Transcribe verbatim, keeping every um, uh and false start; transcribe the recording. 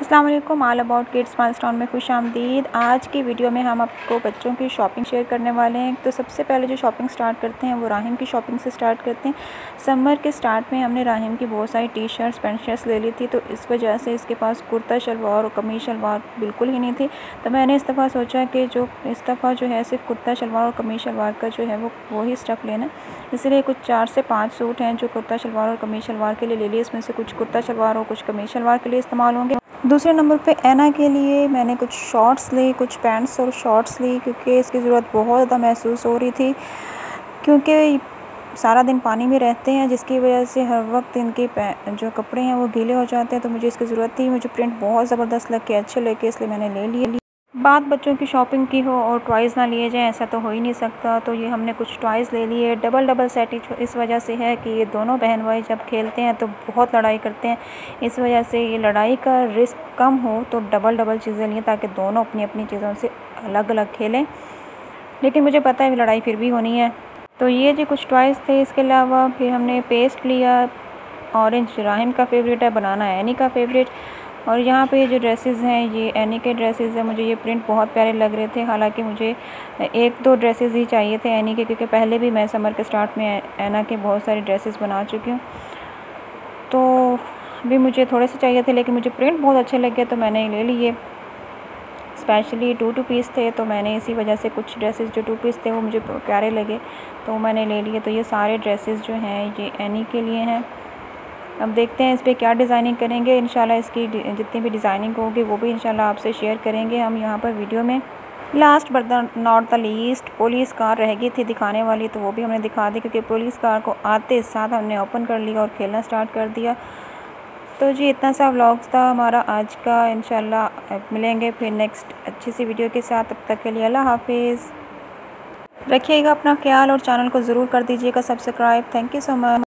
अस्सलाम वालेकुम, all about kids milestone में खुश आमदीद। आज की वीडियो में हम आपको बच्चों की शॉपिंग शेयर करने वाले हैं। तो सबसे पहले जो शॉपिंग स्टार्ट करते हैं वो राहिम की शॉपिंग से स्टार्ट करते हैं। समर के स्टार्ट में हमने राहिम की बहुत सारी टी शर्ट्स पैंट शर्ट्स ले ली थी, तो इस वजह से इसके पास कुर्ता शलवार और कमीज शलवार बिल्कुल ही नहीं थी। तो मैंने इस दफ़ा सोचा कि जो इस दफ़ा जो है सिर्फ कुर्ता शलवार और कमीज शलवार का जो है वो वही स्टफ़ लेना। इसलिए कुछ चार से पाँच सूट हैं जो कुर्ता शलवार और कमीज शलवार के लिए ले लिए। इसमें से कुछ कुर्ता शलवार और कुछ कमीज शलवार के लिए इस्तेमाल होंगे। दूसरे नंबर पे ऐना के लिए मैंने कुछ शॉर्ट्स ली, कुछ पैंट्स और शॉर्ट्स ली, क्योंकि इसकी ज़रूरत बहुत ज़्यादा महसूस हो रही थी, क्योंकि सारा दिन पानी में रहते हैं जिसकी वजह से हर वक्त इनके जो कपड़े हैं वो गीले हो जाते हैं। तो मुझे इसकी ज़रूरत थी। मुझे प्रिंट बहुत ज़बरदस्त लग के अच्छे लगे, इसलिए मैंने ले लिए। बात बच्चों की शॉपिंग की हो और टॉयज़ ना लिए जाएँ, ऐसा तो हो ही नहीं सकता। तो ये हमने कुछ टॉयज़ ले लिए। डबल डबल सेट इस वजह से है कि ये दोनों बहन भाई जब खेलते हैं तो बहुत लड़ाई करते हैं। इस वजह से ये लड़ाई का रिस्क कम हो तो डबल डबल चीज़ें लिए, ताकि दोनों अपनी अपनी चीज़ों से अलग अलग खेलें। लेकिन मुझे पता है लड़ाई फिर भी होनी है। तो ये जो कुछ टॉयज़ थे। इसके अलावा फिर हमने पेस्ट लिया। ऑरेंज राहिम का फेवरेट है, बनाना एनी का फेवरेट। और यहाँ पे ये जो ड्रेसेस हैं ये एनी के ड्रेसेस हैं। मुझे ये प्रिंट बहुत प्यारे लग रहे थे। हालांकि मुझे एक दो ड्रेसेस ही चाहिए थे एनी के, क्योंकि पहले भी मैं समर के स्टार्ट में एना के बहुत सारे ड्रेसेस बना चुकी हूँ। तो भी मुझे थोड़े से चाहिए थे, लेकिन मुझे प्रिंट बहुत अच्छे लगे तो मैंने ले लिए। स्पेशली टू टू पीस थे, तो मैंने इसी वजह से कुछ ड्रेसेस जो टू पीस थे वो मुझे प्यारे लगे तो मैंने ले लिए। तो ये सारे ड्रेसेस जो हैं ये एनी के लिए हैं। अब देखते हैं इस पर क्या डिज़ाइनिंग करेंगे। इंशाल्लाह इसकी जितनी भी डिज़ाइनिंग होगी वो भी इंशाल्लाह आपसे शेयर करेंगे हम यहाँ पर वीडियो में। Last but not the least, police car रह गई थी दिखाने वाली, तो वो भी हमने दिखा दी, क्योंकि पुलिस कार को आते साथ हमने ओपन कर लिया और खेलना स्टार्ट कर दिया। तो जी इतना सा व्लॉग्स था हमारा आज का। इंशाल्लाह मिलेंगे फिर नेक्स्ट अच्छी सी वीडियो के साथ। तब तक के लिए अल्लाह हाफिज़। रखिएगा अपना ख्याल और चैनल को ज़रूर कर दीजिएगा subscribe. Thank you so much.